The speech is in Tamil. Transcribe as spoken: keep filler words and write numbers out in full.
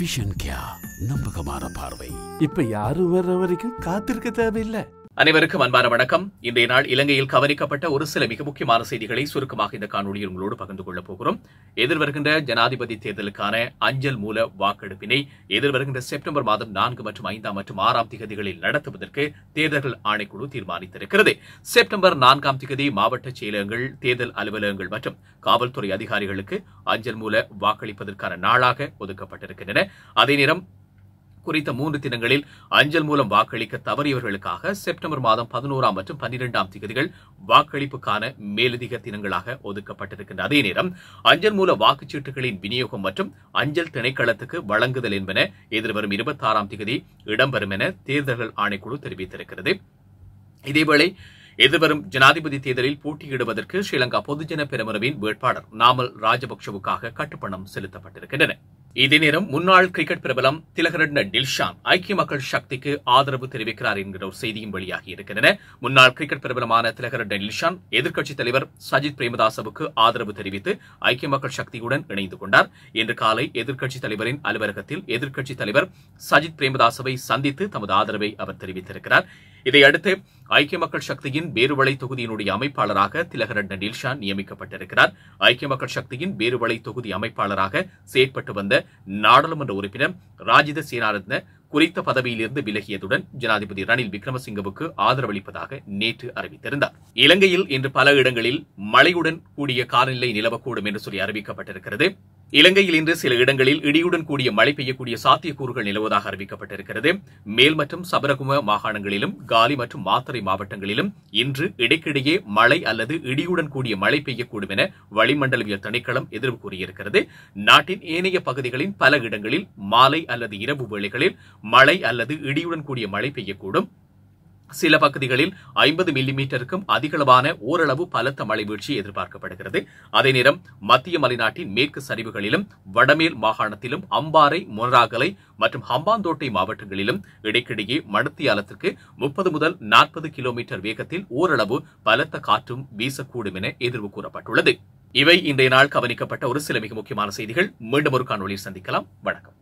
விஷன் கியா நம்பகமான பார்வை. இப்ப யாரும் வர்ற வரைக்கும் காத்திருக்க தேவையில்லை. அனைவருக்கும் அன்பான வணக்கம். இன்றைய நாள் இலங்கையில் கவனிக்கப்பட்ட ஒரு சில மிக முக்கியமான செய்திகளை சுருக்கமாக இந்த காணொலியில் உங்களோடு பகிர்ந்து கொள்ளப் போகிறோம். எதிர்வருகின்ற ஜனாதிபதி தேர்தலுக்கான அஞ்சல் மூல வாக்கெடுப்பினை எதிர்வருகின்ற செப்டம்பர் மாதம் நான்கு மற்றும் ஐந்தாம் மற்றும் ஆறாம் திகதிகளில் நடத்துவதற்கு தேர்தல்கள் ஆணைக்குழு தீர்மானித்திருக்கிறது. செப்டம்பர் நான்காம் திகதி மாவட்ட செயலகங்கள், தேர்தல் அலுவலகங்கள் மற்றும் காவல்துறை அதிகாரிகளுக்கு அஞ்சல் மூல வாக்களிப்பதற்கான நாளாக ஒதுக்கப்பட்டிருக்கின்றன. அதே நேரம் குறித்த மூன்று தினங்களில் அஞ்சல் மூலம் வாக்களிக்க தவறியவர்களுக்காக செப்டம்பர் மாதம் பதினோராம் மற்றும் பன்னிரெண்டாம் திகதிகள் வாக்களிப்புக்கான மேலதிக தினங்களாக ஒதுக்கப்பட்டிருக்கின்ற அதே நேரம் அஞ்சல் மூல வாக்குச்சீட்டுகளின் விநியோகம் மற்றும் அஞ்சல் திணைக்களத்துக்கு வழங்குதல் என்பன எதிர்வரும் இருபத்தி ஆறாம் திகதி இடம்பெறும் என தேர்தல்கள் ஆணைக்குழு தெரிவித்திருக்கிறது. இதேவேளை எதிர்வரும் ஜனாதிபதி தேர்தலில் போட்டியிடுவதற்கு ஸ்ரீலங்கா பொதுஜன பெரமுனவின் வேட்பாளர் நாமல் ராஜபக்சவுக்காக கட்டுப்பணம் செலுத்தப்பட்டிருக்கின்றன. இதே நேரம் முன்னாள் கிரிக்கெட் பிரபலம் திலகரட்ன டில்ஷான் ஐக்கிய மக்கள் சக்திக்கு ஆதரவு தெரிவிக்கிறார் என்கிற ஒரு செய்தியும் வெளியாகி இருக்கின்றன. முன்னாள் கிரிக்கெட் பிரபலமான திலகரட்ன டில்ஷான் எதிர்க்கட்சித் தலைவர் சஜித் பிரேமதாசவுக்கு ஆதரவு தெரிவித்து ஐக்கிய மக்கள் சக்தியுடன் இணைந்து கொண்டார். இன்று காலை எதிர்க்கட்சித் தலைவரின் அலுவலகத்தில் எதிர்க்கட்சித் தலைவர் சஜித் பிரேமதாசவை சந்தித்து தமது ஆதரவை அவர் தெரிவித்திருக்கிறார். இதையடுத்து ஐக்கிய மக்கள் சக்தியின் பேருவளை தொகுதியினுடைய அமைப்பாளராக திலகரட்ன டில்ஷான் நியமிக்கப்பட்டிருக்கிறார். ஐக்கிய மக்கள் சக்தியின் பேருவளை தொகுதி அமைப்பாளராக செயற்பட்டு வந்த நாடாளுமன்ற உறுப்பினர் ராஜித சேனாரத்ன குறித்த பதவியிலிருந்து விலகியதுடன் ஜனாதிபதி ரணில் விக்ரமசிங்கவுக்கு ஆதரவளிப்பதாக நேற்று அறிவித்திருந்தார். இலங்கையில் இன்று பல இடங்களில் மழையுடன் கூடிய காலநிலை நிலவக்கூடும் என்று சொல்லி அறிவிக்கப்பட்டிருக்கிறது. இலங்கையில் இன்று சில இடங்களில் இடியுடன் கூடிய மழை பெய்யக்கூடிய சாத்தியக்கூறுகள் நிலவுவதாக அறிவிக்கப்பட்டிருக்கிறது. மேல் மற்றும் சபரகும மாகாணங்களிலும் காலி மற்றும் மாத்தறை மாவட்டங்களிலும் இன்று இடைக்கிடையே மழை அல்லது இடியுடன் கூடிய மழை பெய்யக்கூடும் என வளிமண்டலவியல் திணைக்களம் எதிர்வு கூறியிருக்கிறது. நாட்டின் ஏனைய பகுதிகளின் பல இடங்களில் மாலை அல்லது இரவு வேளைகளில் மழை அல்லது இடியுடன் கூடிய மழை பெய்யக்கூடும். சில பகுதிகளில் ஐம்பது மில்லி மீட்டருக்கும் அதிகளவான ஓரளவு பலத்த மழை வீழ்ச்சி எதிர்பார்க்கப்படுகிறது. அதே நேரம் மத்திய மலைநாட்டின் மேற்கு சரிவுகளிலும் வடமேல் மாகாணத்திலும் அம்பாறை, மொனராகலை மற்றும் ஹம்பாந்தோட்டை மாவட்டங்களிலும் இடைக்கிடையே மணித்தியாலத்திற்கு முப்பது முதல் நாற்பது கிலோமீட்டர் வேகத்தில் ஓரளவு பலத்த காற்றும் வீசக்கூடும் என எதிர்வு கூறப்பட்டுள்ளது. இவை இன்றைய நாள் கவனிக்கப்பட்ட ஒரு சில மிக முக்கியமான செய்திகள். மீண்டும் ஒரு காணொலியில் சந்திக்கலாம். வணக்கம்.